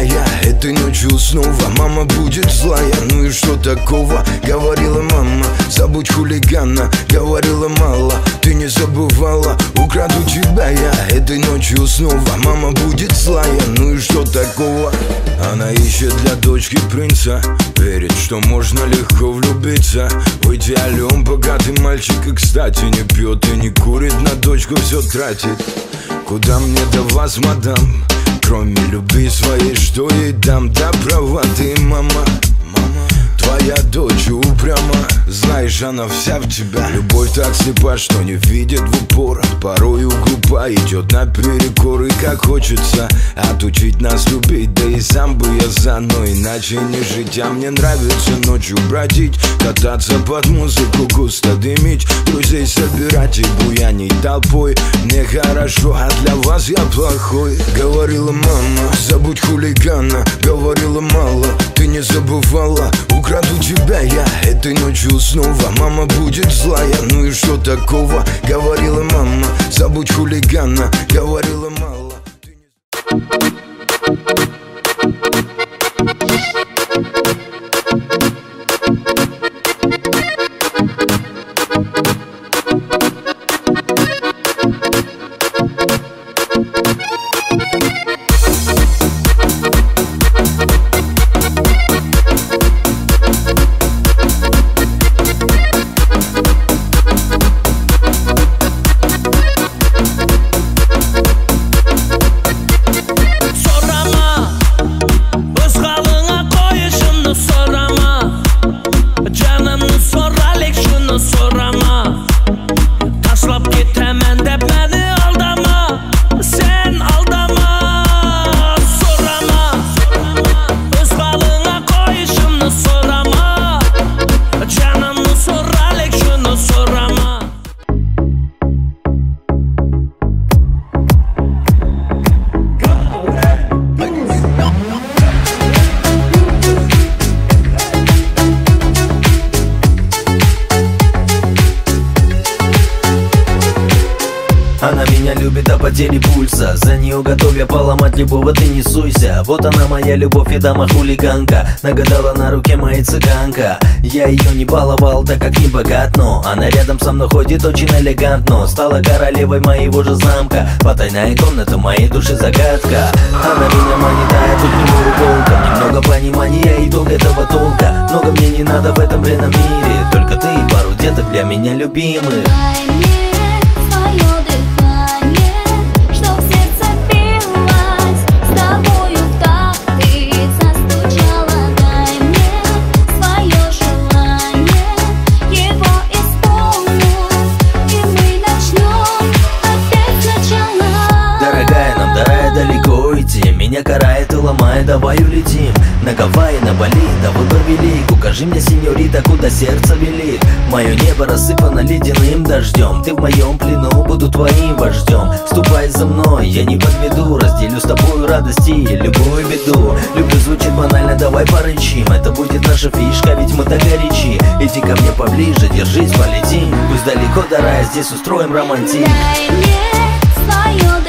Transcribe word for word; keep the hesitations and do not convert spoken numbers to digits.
я этой ночью снова. Мама будет злая, ну и что такого? Говорила мама, забудь хулигана. Говорила мало, ты не забывала. Украду тебя я этой ночью снова. Мама будет злая, ну и что такого? Она ищет для дочки принца, верит, что можно легко влюбиться. В идеале он богатый мальчик и, кстати, не пьет и не курит, на дочку все тратит. Куда мне до вас, мадам, кроме любви своей, что ей дам? Да права ты, мама, мама. Твоя дочь упряма, знаешь, она вся в тебя. Любовь так слепа, что не видит в упор. Порою глупа, идет наперекор. И как хочется отучить нас любить, да и сам бы я за, но иначе не жить. А мне нравится ночью бродить, кататься под музыку, густо дымить, друзей собирать и буянить толпой. Мне хорошо, а для вас я плохой. Говорила мама, забудь хулигана. Говорила мало, ты не забывала. Украду тебя я этой ночью снова. Мама будет злая, ну и что такого? Говорила мама, забудь хулигана. Говорила мало. Она меня любит до потери пульса, за нее готов я поломать любого, ты не суйся. Вот она моя любовь и дама хулиганка, нагадала на руке моей цыганка. Я ее не баловал, так как не богат, но она рядом со мной ходит очень элегантно. Стала королевой моего же замка, потайная комната моей души загадка. Она меня манит, а я тут не могу волком. Немного понимания, итог этого толка. Много мне не надо в этом бренном мире, только ты и пару деток для меня любимых. Меня карает и ломает, давай улетим на Гавайи, на Бали, да выбор велик. Укажи мне, сеньорита, куда сердце велит. Мое небо рассыпано ледяным дождем. Ты в моем плену, буду твоим вождем. Ступай за мной, я не подведу. Разделю с тобой радости и любую беду. Люблю звучит банально, давай порычим. Это будет наша фишка, ведь мы так горячи. Иди ко мне поближе, держись, полетим. Пусть далеко до рая, здесь устроим романтик. Дай мне свое